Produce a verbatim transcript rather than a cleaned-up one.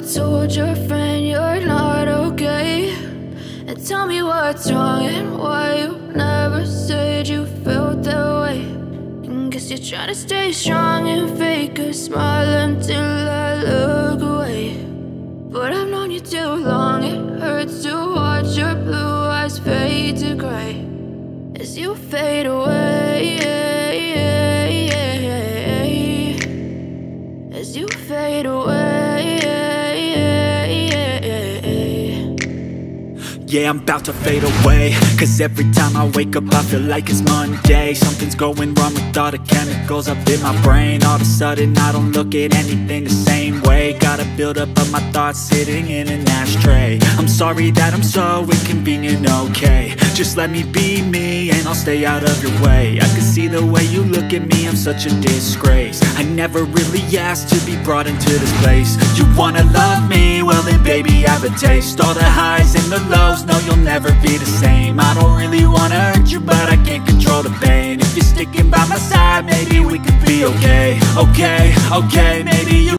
told your friend you're not okay? And tell me what's wrong and why you never said you felt that way. And guess you're trying to stay strong and fake a smile until I look away. But I've known you too long, it hurts to watch your blue eyes fade to gray as you fade away, as you fade away. Yeah, I'm about to fade away, cause every time I wake up I feel like it's Monday. Something's going wrong with all the chemicals up in my brain. All of a sudden I don't look at anything the same way. Gotta build up of my thoughts sitting in an ashtray. I'm sorry that I'm so inconvenient, okay? Just let me be me and I'll stay out of your way. I can see the way you look at me, I'm such a disgrace. I never really asked to be brought into this place. You wanna love me? Well then baby, have a taste. All the highs and the lows, no, you'll never be the same. I don't really wanna hurt you, but I can't control the pain. If you're sticking by my side, maybe we could be okay. Okay, okay, maybe you